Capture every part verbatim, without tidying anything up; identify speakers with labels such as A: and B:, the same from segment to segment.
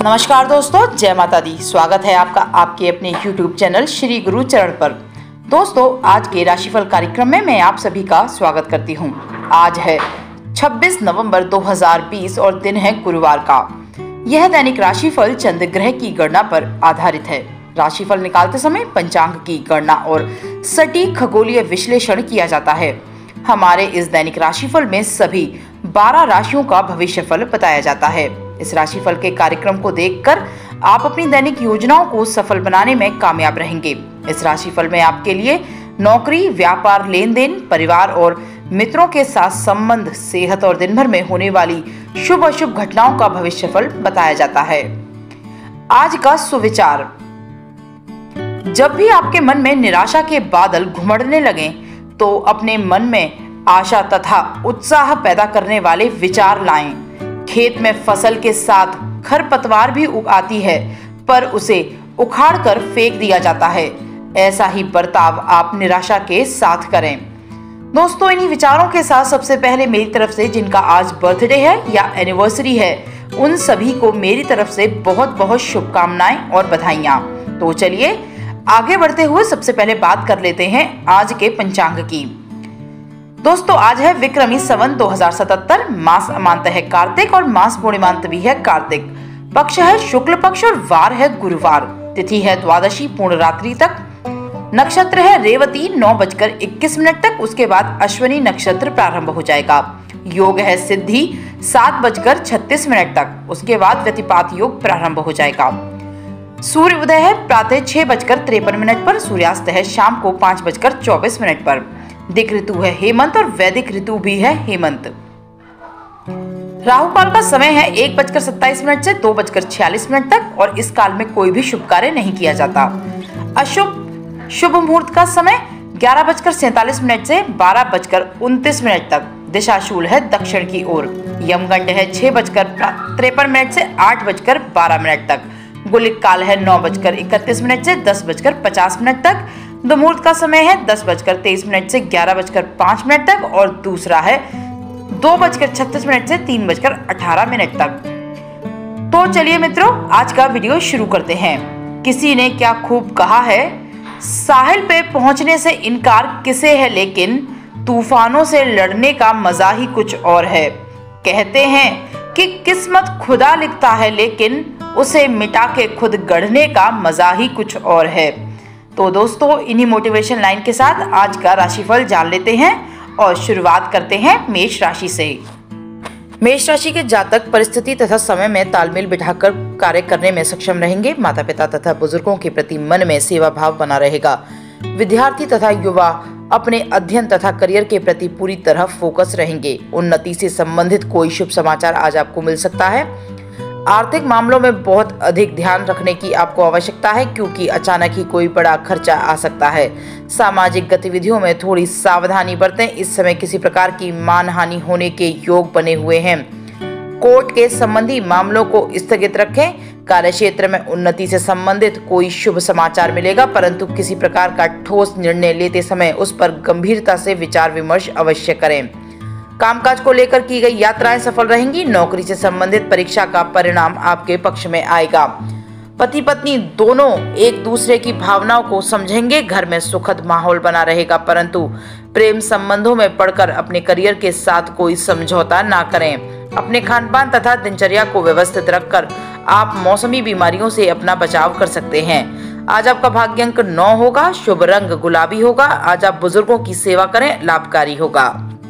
A: नमस्कार दोस्तों, जय माता दी। स्वागत है आपका आपके अपने यूट्यूब चैनल श्री गुरु चरण पर। दोस्तों, आज के राशिफल कार्यक्रम में मैं आप सभी का स्वागत करती हूं। आज है छब्बीस नवंबर दो हज़ार बीस और दिन है गुरुवार का। यह दैनिक राशिफल चंद्र ग्रह की गणना पर आधारित है। राशिफल निकालते समय पंचांग की गणना और सटीक खगोलीय विश्लेषण किया जाता है। हमारे इस दैनिक राशिफल में सभी बारह राशियों का भविष्यफल बताया जाता है। इस राशिफल के कार्यक्रम को देखकर आप अपनी दैनिक योजनाओं को सफल बनाने में कामयाब रहेंगे। इस राशिफल में आपके लिए नौकरी, व्यापार, लेन देन, परिवार और मित्रों के साथ संबंध, सेहत और दिन भर में होने वाली शुभ अशुभ घटनाओं का भविष्यफल बताया जाता है। आज का सुविचार: जब भी आपके मन में निराशा के बादल घुमड़ने लगें, तो अपने मन में आशा तथा उत्साह पैदा करने वाले विचार लाएं। खेत में फसल के साथ खरपतवार भी उगाती है, पर उसे उखाड़कर फेंक दिया जाता है। ऐसा ही बर्ताव आप निराशा के साथ करें। दोस्तों, इन्हीं विचारों के साथ सबसे पहले मेरी तरफ से जिनका आज बर्थडे है या एनिवर्सरी है, उन सभी को मेरी तरफ से बहुत बहुत शुभकामनाएं और बधाइयां। तो चलिए आगे बढ़ते हुए सबसे पहले बात कर लेते हैं आज के पंचांग की। दोस्तों, आज है विक्रमी संवत दो हज़ार सतहत्तर। मास अमांत है कार्तिक और मास पूर्णिमांत भी है कार्तिक। पक्ष है शुक्ल पक्ष और वार है गुरुवार। तिथि है द्वादशी पूर्ण रात्रि तक। नक्षत्र है रेवती नौ बजकर इक्कीस मिनट तक। उसके बाद अश्विनी नक्षत्र प्रारंभ हो जाएगा। योग है सिद्धि सात बजकर छत्तीस मिनट तक। उसके बाद व्यतिपात योग प्रारंभ हो जाएगा। सूर्य उदय है प्रातः छह बजकर तिरपन मिनट पर। सूर्यास्त है शाम को पाँच बजकर चौबीस मिनट पर। दिक् ऋतु है हेमंत और वैदिक ऋतु भी है हेमंत। राहु काल का समय है एक बजकर सत्ताईस मिनट से दो बजकर छियालीस मिनट तक और इस काल में कोई भी शुभ कार्य नहीं किया जाता। अशुभ शुभ मुहूर्त का समय ग्यारह बजकर सैतालीस मिनट से बारह बजकर उनतीस मिनट तक। दिशाशूल है दक्षिण की ओर। यमगंड है छह बजकर तिरपन मिनट से आठ बजकर बारह मिनट तक। गुलिक काल है नौ बजकर इकतीस मिनट से दस बजकर पचास मिनट तक। दुमुहूर्त का समय है दस बजकर तेईस मिनट से ग्यारह बजकर पाँच मिनट तक और दूसरा है दो बजकर छत्तीस मिनट से तीन बजकर अठारह मिनट तक। तो चलिए मित्रों, आज का वीडियो शुरू करते हैं। किसी ने क्या खूब कहा है, साहिल पे पहुंचने से इनकार किसे है, लेकिन तूफानों से लड़ने का मजा ही कुछ और है। कहते हैं कि किस्मत खुदा लिखता है, लेकिन उसे मिटा के खुद गढ़ने का मजा ही कुछ और है। तो दोस्तों, इन्हीं मोटिवेशन लाइन के साथ आज का राशिफल जान लेते हैं और शुरुआत करते हैं मेष राशि से। मेष राशि के जातक परिस्थिति तथा समय में तालमेल बिठाकर कार्य करने में सक्षम रहेंगे। माता पिता तथा बुजुर्गों के प्रति मन में सेवा भाव बना रहेगा। विद्यार्थी तथा युवा अपने अध्ययन तथा करियर के प्रति पूरी तरह फोकस रहेंगे। उन्नति से संबंधित कोई शुभ समाचार आज आपको मिल सकता है। आर्थिक मामलों में बहुत अधिक ध्यान रखने की आपको आवश्यकता है, क्योंकि अचानक ही कोई बड़ा खर्चा आ सकता है। सामाजिक गतिविधियों में थोड़ी सावधानी बरतें। इस समय किसी प्रकार की मानहानि होने के योग बने हुए हैं। कोर्ट के संबंधी मामलों को स्थगित रखें। कार्यक्षेत्र में उन्नति से संबंधित कोई शुभ समाचार मिलेगा, परंतु किसी प्रकार का ठोस निर्णय लेते समय उस पर गंभीरता से विचार विमर्श अवश्य करें। कामकाज को लेकर की गई यात्राएं सफल रहेंगी। नौकरी से संबंधित परीक्षा का परिणाम आपके पक्ष में आएगा। पति पत्नी दोनों एक दूसरे की भावनाओं को समझेंगे। घर में सुखद माहौल बना रहेगा, परंतु प्रेम संबंधों में पड़कर अपने करियर के साथ कोई समझौता ना करें। अपने खान पान तथा दिनचर्या को व्यवस्थित रखकर आप मौसमी बीमारियों से अपना बचाव कर सकते हैं। आज आपका भाग्य अंक नौ होगा। शुभ रंग गुलाबी होगा। आज आप बुजुर्गों की सेवा करें, लाभकारी होगा।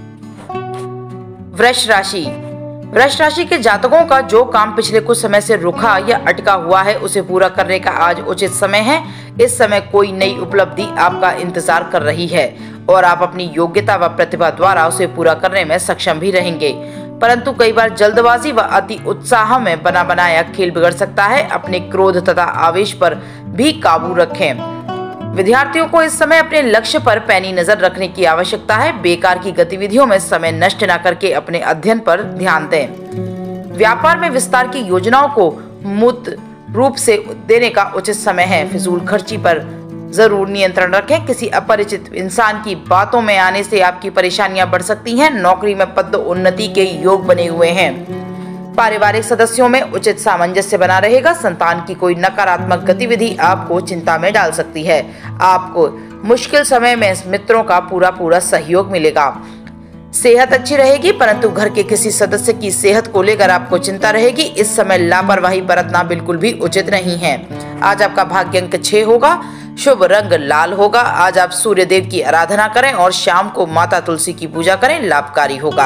A: वृष राशि वृष राशि के जातकों का जो काम पिछले कुछ समय से रुका या अटका हुआ है, उसे पूरा करने का आज उचित समय है। इस समय कोई नई उपलब्धि आपका इंतजार कर रही है और आप अपनी योग्यता व प्रतिभा द्वारा उसे पूरा करने में सक्षम भी रहेंगे, परंतु कई बार जल्दबाजी व अति उत्साह में बना बनाया खेल बिगड़ सकता है। अपने क्रोध तथा आवेश पर भी काबू रखें। विद्यार्थियों को इस समय अपने लक्ष्य पर पैनी नजर रखने की आवश्यकता है। बेकार की गतिविधियों में समय नष्ट न करके अपने अध्ययन पर ध्यान दें। व्यापार में विस्तार की योजनाओं को मूर्त रूप से देने का उचित समय है। फिजूल खर्ची पर जरूर नियंत्रण रखें। किसी अपरिचित इंसान की बातों में आने से आपकी परेशानियां बढ़ सकती हैं। नौकरी में पद उन्नति के योग बने हुए हैं। पारिवारिक सदस्यों में उचित सामंजस्य बना रहेगा। संतान की कोई नकारात्मक गतिविधि आपको चिंता में डाल सकती है। आपको मुश्किल समय में मित्रों का पूरा पूरा सहयोग मिलेगा। सेहत अच्छी रहेगी, परंतु घर के किसी सदस्य की सेहत को लेकर आपको चिंता रहेगी। इस समय लापरवाही बरतना बिल्कुल भी उचित नहीं है। आज आपका भाग्य अंक छह होगा। शुभ रंग लाल होगा। आज आप सूर्य देव की आराधना करें और शाम को माता तुलसी की पूजा करें, लाभकारी होगा।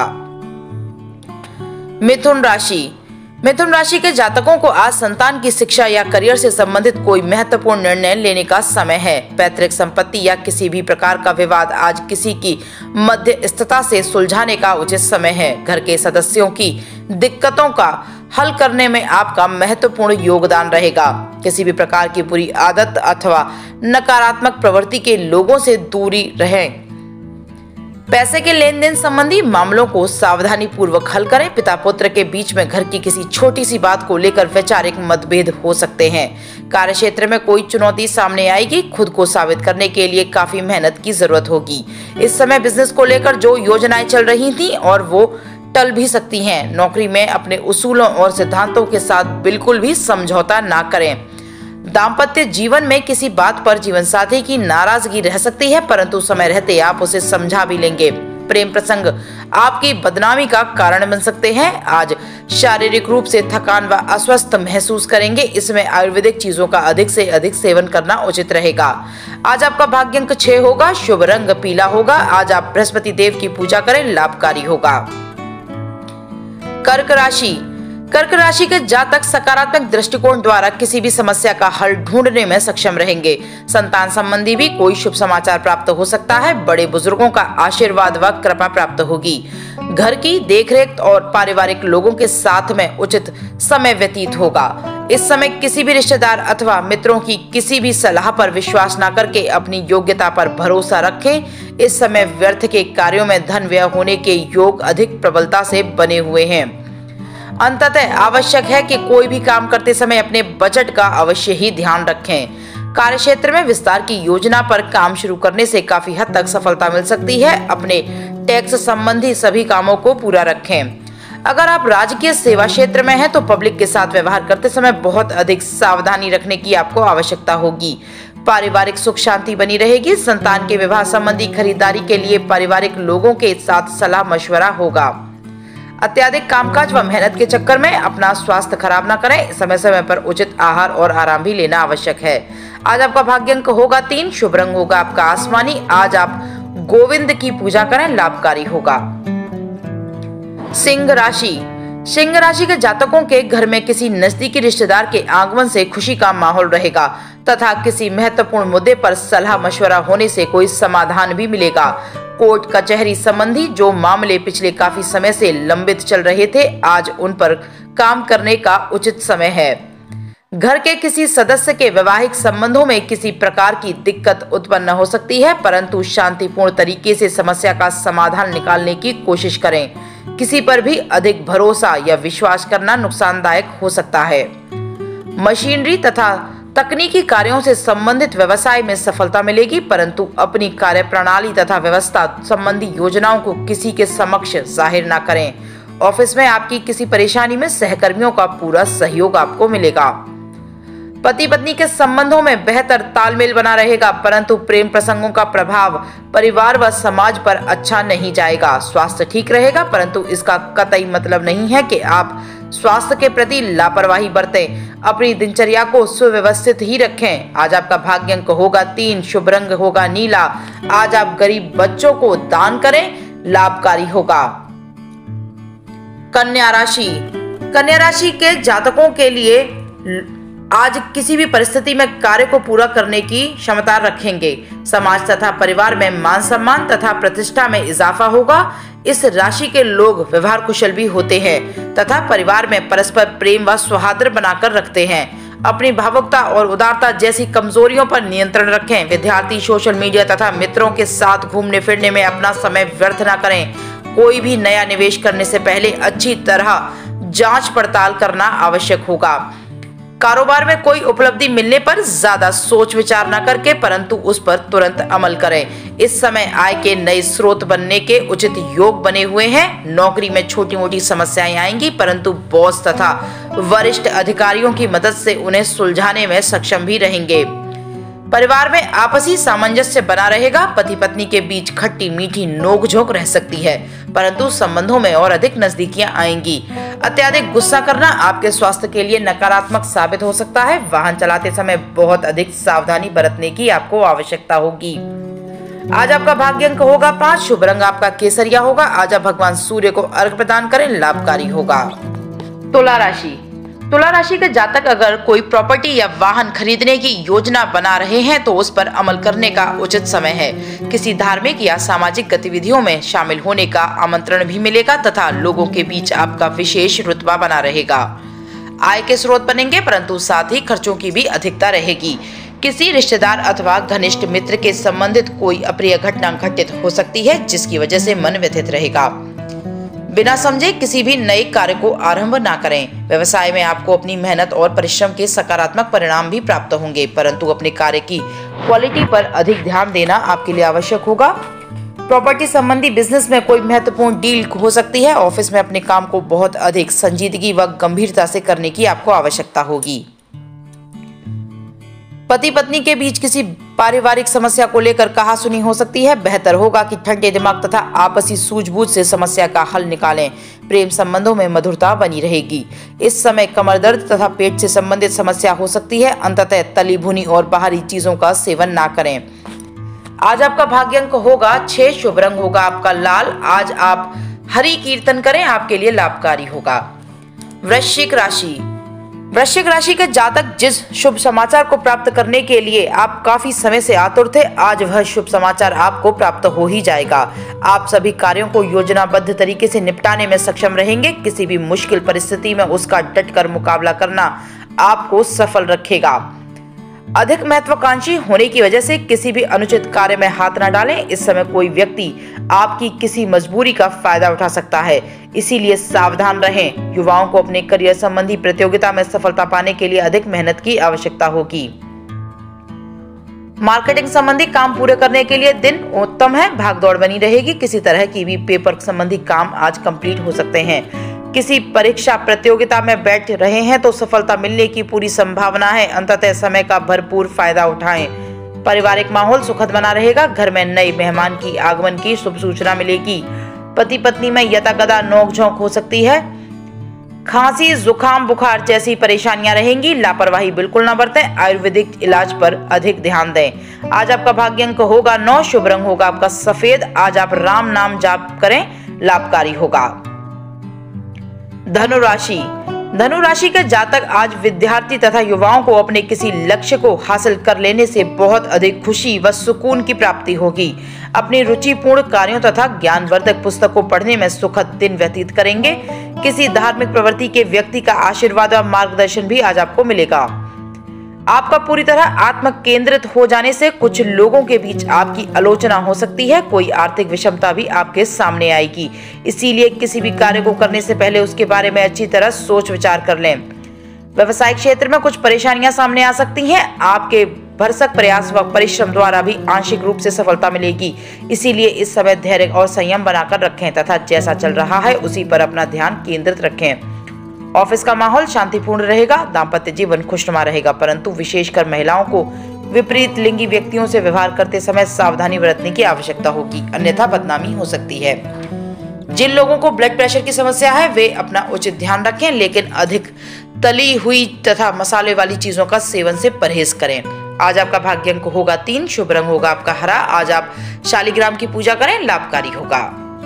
A: मिथुन राशि मिथुन राशि के जातकों को आज संतान की शिक्षा या करियर से संबंधित कोई महत्वपूर्ण निर्णय लेने का समय है। पैतृक संपत्ति या किसी भी प्रकार का विवाद आज किसी की मध्यस्थता से सुलझाने का उचित समय है। घर के सदस्यों की दिक्कतों का हल करने में आपका महत्वपूर्ण योगदान रहेगा। किसी भी प्रकार की बुरी आदत अथवा नकारात्मक प्रवृत्ति के लोगों से दूरी रहें। पैसे के लेन देन संबंधी मामलों को सावधानी पूर्वक हल करें। पिता पुत्र के बीच में घर की किसी छोटी सी बात को लेकर वैचारिक मतभेद हो सकते हैं। कार्यक्षेत्र में कोई चुनौती सामने आएगी। खुद को साबित करने के लिए काफी मेहनत की जरूरत होगी। इस समय बिजनेस को लेकर जो योजनाएं चल रही थी और वो टल भी सकती हैं। नौकरी में अपने उसूलों और सिद्धांतों के साथ बिल्कुल भी समझौता ना करें। दाम्पत्य जीवन में किसी बात पर जीवन साथी की नाराजगी रह सकती है, परंतु समय रहते आप उसे समझा भी लेंगे। प्रेम प्रसंग आपकी बदनामी का कारण बन सकते हैं। आज शारीरिक रूप से थकान व अस्वस्थ महसूस करेंगे। इसमें आयुर्वेदिक चीजों का अधिक से अधिक सेवन करना उचित रहेगा। आज आपका भाग्य अंक छह होगा। शुभ रंग पीला होगा। आज आप बृहस्पति देव की पूजा करें, लाभकारी होगा। कर्क राशि कर्क राशि के जातक सकारात्मक दृष्टिकोण द्वारा किसी भी समस्या का हल ढूंढने में सक्षम रहेंगे। संतान संबंधी भी कोई शुभ समाचार प्राप्त हो सकता है। बड़े बुजुर्गों का आशीर्वाद व कृपा प्राप्त होगी। घर की देखरेख और पारिवारिक लोगों के साथ में उचित समय व्यतीत होगा। इस समय किसी भी रिश्तेदार अथवा मित्रों की किसी भी सलाह पर विश्वास न करके अपनी योग्यता पर भरोसा रखें। इस समय व्यर्थ के कार्यों में धन व्यय होने के योग अधिक प्रबलता से बने हुए हैं। अंततः आवश्यक है कि कोई भी काम करते समय अपने बजट का अवश्य ही ध्यान रखें। कार्यक्षेत्र में विस्तार की योजना पर काम शुरू करने से काफी हद तक सफलता मिल सकती है। अपने टैक्स संबंधी सभी कामों को पूरा रखें। अगर आप राजकीय सेवा क्षेत्र में हैं तो पब्लिक के साथ व्यवहार करते समय बहुत अधिक सावधानी रखने की आपको आवश्यकता होगी। पारिवारिक सुख शांति बनी रहेगी। संतान के विवाह संबंधी खरीदारी के लिए पारिवारिक लोगों के साथ सलाह मशवरा होगा। अत्याधिक कामकाज व मेहनत के चक्कर में अपना स्वास्थ्य खराब ना करें। समय समय पर उचित आहार और आराम भी लेना आवश्यक है। आज आपका भाग्य अंक होगा तीन। शुभ रंग होगा आपका आसमानी। आज आप गोविंद की पूजा करें, लाभकारी होगा। सिंह राशि सिंह राशि के जातकों के घर में किसी नजदीकी रिश्तेदार के आगमन से खुशी का माहौल रहेगा तथा किसी महत्वपूर्ण मुद्दे पर सलाह मशवरा होने से कोई समाधान भी मिलेगा। कोर्ट कचहरी संबंधी जो मामले पिछले काफी समय से लंबित चल रहे थे, आज उन पर काम करने का उचित समय है। घर के किसी सदस्य के वैवाहिक संबंधों में किसी प्रकार की दिक्कत उत्पन्न हो सकती है, परंतु शांतिपूर्ण तरीके से समस्या का समाधान निकालने की कोशिश करें। किसी पर भी अधिक भरोसा या विश्वास करना नुकसानदायक हो सकता है। मशीनरी तथा तकनीकी कार्यों से संबंधित व्यवसाय में सफलता मिलेगी, परंतु अपनी कार्य प्रणाली तथा व्यवस्था संबंधी योजनाओं को किसी के समक्ष जाहिर न करें। ऑफिस में आपकी किसी परेशानी में सहकर्मियों का पूरा सहयोग आपको मिलेगा। पति पत्नी के संबंधों में बेहतर तालमेल बना रहेगा, परंतु प्रेम प्रसंगों का प्रभाव परिवार व समाज पर अच्छा नहीं जाएगा। स्वास्थ्य ठीक रहेगा, परंतु इसका कतई मतलब नहीं है कि आप स्वास्थ्य के प्रति लापरवाही बरतें। अपनी दिनचर्या को सुव्यवस्थित ही रखें। आज आपका भाग्य अंक होगा तीन। शुभ रंग होगा नीला। आज आप गरीब बच्चों को दान करें, लाभकारी होगा। कन्या राशि कन्या राशि के जातकों के लिए आज किसी भी परिस्थिति में कार्य को पूरा करने की क्षमता रखेंगे। समाज तथा परिवार में मान सम्मान तथा प्रतिष्ठा में इजाफा होगा। इस राशि के लोग व्यवहार कुशल भी होते हैं तथा परिवार में परस्पर प्रेम व सौहार्द बनाकर रखते हैं। अपनी भावुकता और उदारता जैसी कमजोरियों पर नियंत्रण रखें। विद्यार्थी सोशल मीडिया तथा मित्रों के साथ घूमने फिरने में अपना समय व्यर्थ न करें। कोई भी नया निवेश करने से पहले अच्छी तरह जांच पड़ताल करना आवश्यक होगा। कारोबार में कोई उपलब्धि मिलने पर ज्यादा सोच विचार न करके परंतु उस पर तुरंत अमल करें। इस समय आय के नए स्रोत बनने के उचित योग बने हुए हैं। नौकरी में छोटी मोटी समस्याएं आएंगी परंतु बॉस तथा वरिष्ठ अधिकारियों की मदद से उन्हें सुलझाने में सक्षम भी रहेंगे। परिवार में आपसी सामंजस्य बना रहेगा। पति पत्नी के बीच खट्टी मीठी नोकझोंक रह सकती है परंतु संबंधों में और अधिक नजदीकियां आएंगी। अत्यधिक गुस्सा करना आपके स्वास्थ्य के लिए नकारात्मक साबित हो सकता है। वाहन चलाते समय बहुत अधिक सावधानी बरतने की आपको आवश्यकता होगी। आज आपका भाग्य अंक होगा पांच, शुभ रंग आपका केसरिया होगा। आज आप भगवान सूर्य को अर्घ्य प्रदान करें, लाभकारी होगा। तुला राशि तुला राशि के जातक अगर कोई प्रॉपर्टी या वाहन खरीदने की योजना बना रहे हैं तो उस पर अमल करने का उचित समय है। किसी धार्मिक या सामाजिक गतिविधियों में शामिल होने का आमंत्रण भी मिलेगा तथा लोगों के बीच आपका विशेष रुतबा बना रहेगा। आय के स्रोत बनेंगे परंतु साथ ही खर्चों की भी अधिकता रहेगी। किसी रिश्तेदार अथवा घनिष्ठ मित्र के संबंधित कोई अप्रिय घटना घटित हो सकती है जिसकी वजह से मन व्यथित रहेगा। बिना समझे किसी भी नए कार्य को आरंभ ना करें। व्यवसाय में आपको अपनी मेहनत और परिश्रम के सकारात्मक परिणाम भी प्राप्त होंगे परंतु अपने कार्य की क्वालिटी पर अधिक ध्यान देना आपके लिए आवश्यक होगा। प्रॉपर्टी संबंधी बिजनेस में कोई महत्वपूर्ण डील हो सकती है। ऑफिस में अपने काम को बहुत अधिक संजीदगी व गंभीरता से करने की आपको आवश्यकता होगी। पति पत्नी के बीच किसी पारिवारिक समस्या को लेकर कहासुनी हो सकती है। बेहतर होगा कि ठंडे दिमाग तथा आपसी सूझबूझ से समस्या का हल निकालें। प्रेम संबंधों में मधुरता बनी रहेगी। इस समय कमर दर्द तथा पेट से संबंधित समस्या हो सकती है। अंततः तली भुनी और बाहरी चीजों का सेवन ना करें। आज आपका भाग्य अंक होगा छह, शुभ रंग होगा आपका लाल। आज आप हरि कीर्तन करें, आपके लिए लाभकारी होगा। वृश्चिक राशि वृश्चिक राशि के जातक जिस शुभ समाचार को प्राप्त करने के लिए आप काफी समय से आतुर थे, आज वह शुभ समाचार आपको प्राप्त हो ही जाएगा। आप सभी कार्यों को योजनाबद्ध तरीके से निपटाने में सक्षम रहेंगे। किसी भी मुश्किल परिस्थिति में उसका डटकर मुकाबला करना आपको सफल रखेगा। अधिक महत्वाकांक्षी होने की वजह से किसी भी अनुचित कार्य में हाथ न डालें। इस समय कोई व्यक्ति आपकी किसी मजबूरी का फायदा उठा सकता है, इसीलिए सावधान रहें। युवाओं को अपने करियर संबंधी प्रतियोगिता में सफलता पाने के लिए अधिक मेहनत की आवश्यकता होगी। मार्केटिंग संबंधी काम पूरे करने के लिए दिन उत्तम है। भागदौड़ बनी रहेगी। किसी तरह की भी पेपर संबंधी काम आज कंप्लीट हो सकते हैं। किसी परीक्षा प्रतियोगिता में बैठ रहे हैं तो सफलता मिलने की पूरी संभावना है। अंततः समय का भरपूर फायदा उठाएं। पारिवारिक माहौल सुखद बना रहेगा। घर में नए मेहमान की आगमन की शुभ सूचना मिलेगी। पति पत्नी में यथागदा नोकझोंक हो सकती है। खांसी, जुकाम, बुखार जैसी परेशानियां रहेंगी। लापरवाही बिल्कुल न बरतें। आयुर्वेदिक इलाज पर अधिक ध्यान दें। आज आपका भाग्य अंक होगा नौ, शुभ रंग होगा आपका सफेद। आज आप राम नाम जाप करें, लाभकारी होगा। धनु राशि धनु राशि के जातक आज विद्यार्थी तथा युवाओं को अपने किसी लक्ष्य को हासिल कर लेने से बहुत अधिक खुशी व सुकून की प्राप्ति होगी। अपनी रुचिपूर्ण कार्यों तथा ज्ञानवर्धक पुस्तकों पढ़ने में सुखद दिन व्यतीत करेंगे। किसी धार्मिक प्रवृत्ति के व्यक्ति का आशीर्वाद व मार्गदर्शन भी आज आपको मिलेगा। आपका पूरी तरह आत्म केंद्रित हो जाने से कुछ लोगों के बीच आपकी आलोचना हो सकती है। कोई आर्थिक विषमता भी आपके सामने आएगी, इसीलिए किसी भी कार्य को करने से पहले उसके बारे में अच्छी तरह सोच विचार कर लें। व्यवसायिक क्षेत्र में कुछ परेशानियां सामने आ सकती हैं। आपके भरसक प्रयास व परिश्रम द्वारा भी आंशिक रूप से सफलता मिलेगी, इसीलिए इस समय धैर्य और संयम बनाकर रखें तथा जैसा चल रहा है उसी पर अपना ध्यान केंद्रित रखें। ऑफिस का माहौल शांतिपूर्ण रहेगा। दाम्पत्य जीवन खुशनुमा रहेगा, परंतु विशेषकर महिलाओं को विपरीत लिंगी व्यक्तियों से व्यवहार करते समय सावधानी बरतने की आवश्यकता होगी, अन्यथा बदनामी हो सकती है। जिन लोगों को ब्लड प्रेशर की समस्या है वे अपना उचित ध्यान रखें, लेकिन अधिक तली हुई तथा मसाले वाली चीजों का सेवन से परहेज करें। आज आपका भाग्य अंक होगा तीन, शुभ रंग होगा आपका हरा। आज आप शालिग्राम की पूजा करें, लाभकारी होगा।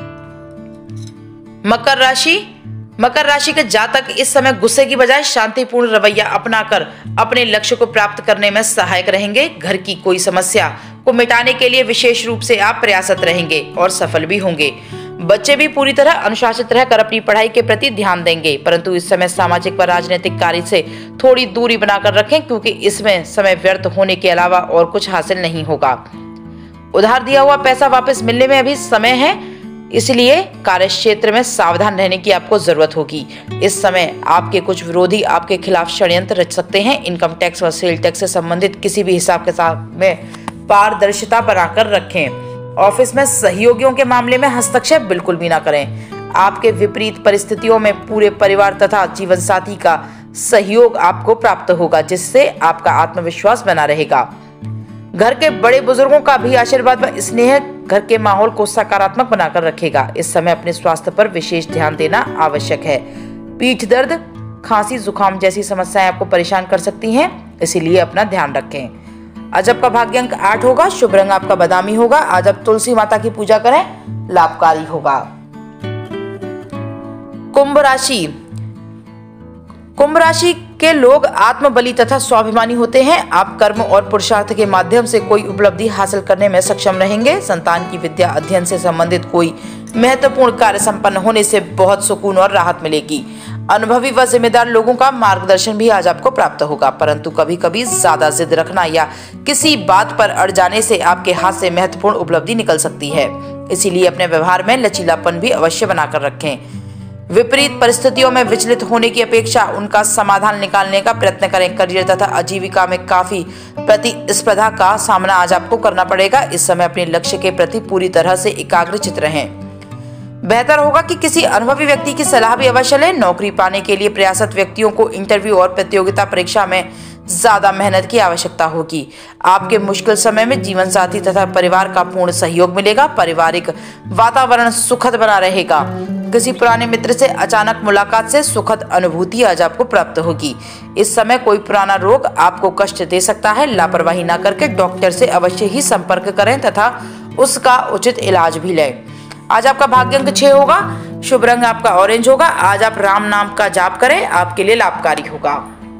A: मकर राशि मकर राशि के जातक इस समय गुस्से की बजाय शांतिपूर्ण रवैया अपनाकर अपने लक्ष्य को प्राप्त करने में सहायक रहेंगे। घर की कोई समस्या को मिटाने के लिए विशेष रूप से आप प्रयासरत रहेंगे और सफल भी होंगे। बच्चे भी पूरी तरह अनुशासित रहकर अपनी पढ़ाई के प्रति ध्यान देंगे, परंतु इस समय सामाजिक व राजनीतिक कार्य से थोड़ी दूरी बनाकर रखें, क्योंकि इसमें समय व्यर्थ होने के अलावा और कुछ हासिल नहीं होगा। उधार दिया हुआ पैसा वापस मिलने में अभी समय है। इसलिए कार्य क्षेत्र में सावधान रहने की आपको जरूरत होगी। इस समय आपके कुछ विरोधी आपके खिलाफ षड्यंत्र रच सकते हैं। इनकम टैक्स व सेल टैक्स से संबंधित किसी भी हिसाब के साथ में पारदर्शिता बनाकर रखें। ऑफिस में सहयोगियों के मामले में हस्तक्षेप बिल्कुल भी ना करें। आपके विपरीत परिस्थितियों में पूरे परिवार तथा जीवन साथी का सहयोग आपको प्राप्त होगा, जिससे आपका आत्मविश्वास बना रहेगा। घर के बड़े बुजुर्गों का भी आशीर्वाद व स्नेह घर के माहौल को सकारात्मक बनाकर रखेगा। इस समय अपने स्वास्थ्य पर विशेष ध्यान देना आवश्यक है। पीठ दर्द, खांसी, जुकाम जैसी समस्याएं आपको परेशान कर सकती हैं, इसीलिए अपना ध्यान रखें। आज आपका भाग्य अंक आठ होगा। शुभ रंग आपका बादामी होगा। आज आप तुलसी माता की पूजा करें, लाभकारी होगा। कुंभ राशि। कुंभ राशि के लोग आत्मबली तथा स्वाभिमानी होते हैं। आप कर्म और पुरुषार्थ के माध्यम से कोई उपलब्धि हासिल करने में सक्षम रहेंगे। संतान की विद्या अध्ययन से संबंधित कोई महत्वपूर्ण कार्य संपन्न होने से बहुत सुकून और राहत मिलेगी। अनुभवी व जिम्मेदार लोगों का मार्गदर्शन भी आज आपको प्राप्त होगा, परंतु कभी कभी ज्यादा जिद रखना या किसी बात पर अड़ जाने से आपके हाथ से महत्वपूर्ण उपलब्धि निकल सकती है। इसीलिए अपने व्यवहार में लचीलापन भी अवश्य बनाकर रखें। विपरीत परिस्थितियों में विचलित होने की अपेक्षा उनका समाधान निकालने का प्रयत्न करें। करियर तथा आजीविका में काफी प्रतिस्पर्धा का सामना आज आपको करना पड़ेगा। इस समय अपने लक्ष्य के प्रति पूरी तरह से एकाग्रचित रहें। बेहतर होगा कि किसी अनुभवी व्यक्ति की सलाह भी अवश्य लें। नौकरी पाने के लिए प्रयासरत व्यक्तियों को इंटरव्यू और प्रतियोगिता परीक्षा में ज्यादा मेहनत की आवश्यकता होगी। आपके मुश्किल समय में जीवन साथी तथा परिवार का पूर्ण सहयोग मिलेगा। पारिवारिक वातावरण सुखद बना रहेगा। किसी पुराने मित्र से अचानक मुलाकात से सुखद अनुभूति आज आपको प्राप्त होगी। इस समय कोई पुराना रोग आपको कष्ट दे सकता है। लापरवाही न करके डॉक्टर से अवश्य ही संपर्क करें तथा उसका उचित इलाज भी लें। आज आपका भाग्य अंक छह होगा। शुभ रंग आपका ऑरेंज होगा। आज आप राम नाम का जाप करें, आपके लिए लाभकारी होगा।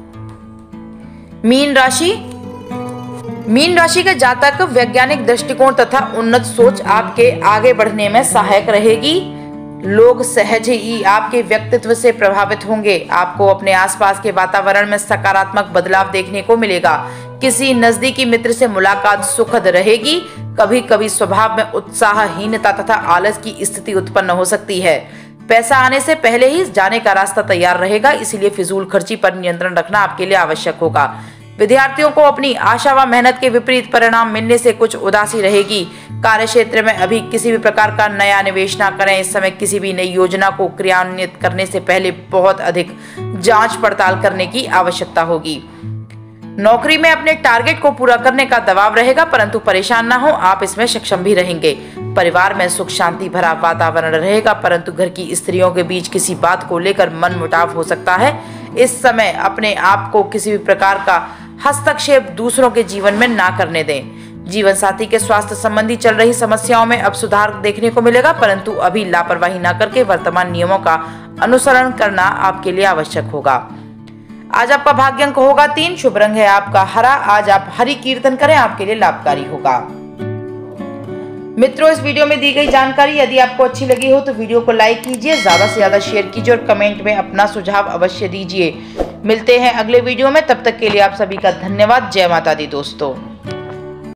A: मीन राशि। मीन राशि के जातक वैज्ञानिक दृष्टिकोण तथा उन्नत सोच आपके आगे बढ़ने में सहायक रहेगी। लोग सहज ही आपके व्यक्तित्व से प्रभावित होंगे। आपको अपने आसपास के वातावरण में सकारात्मक बदलाव देखने को मिलेगा। किसी नजदीकी मित्र से मुलाकात सुखद रहेगी। कभी कभी स्वभाव में उत्साहहीनता तथा आलस की स्थिति उत्पन्न हो सकती है। पैसा आने से पहले ही जाने का रास्ता तैयार रहेगा, इसलिए फिजूल खर्ची पर नियंत्रण रखना आपके लिए आवश्यक होगा। विद्यार्थियों को अपनी आशा व मेहनत के विपरीत परिणाम मिलने से कुछ उदासी रहेगी। कार्य क्षेत्र में अभी किसी भी प्रकार का नया निवेश न करें। इस समय किसी भी नई योजना को क्रियान्वित करने से पहले बहुत अधिक जांच पड़ताल करने की आवश्यकता होगी। नौकरी में अपने टारगेट को पूरा करने का दबाव रहेगा, परंतु परेशान ना हो, आप इसमें सक्षम भी रहेंगे। परिवार में सुख शांति भरा वातावरण रहेगा, परंतु घर की स्त्रियों के बीच किसी बात को लेकर मनमुटाव हो सकता है। इस समय अपने आप को किसी भी प्रकार का हस्तक्षेप दूसरों के जीवन में ना करने दें। जीवन साथी के स्वास्थ्य संबंधी चल रही समस्याओं में अब सुधार देखने को मिलेगा, परंतु अभी लापरवाही न करके वर्तमान नियमों का अनुसरण करना आपके लिए आवश्यक होगा। आज आपका भाग्य अंक होगा तीन। शुभ रंग है आपका हरा। आज आप हरि कीर्तन करें, आपके लिए लाभकारी होगा। मित्रों, इस वीडियो में दी गई जानकारी यदि आपको अच्छी लगी हो तो वीडियो को लाइक कीजिए, ज्यादा से ज्यादा शेयर कीजिए और कमेंट में अपना सुझाव अवश्य दीजिए। मिलते हैं अगले वीडियो में, तब तक के लिए आप सभी का धन्यवाद। जय माता दी दोस्तों।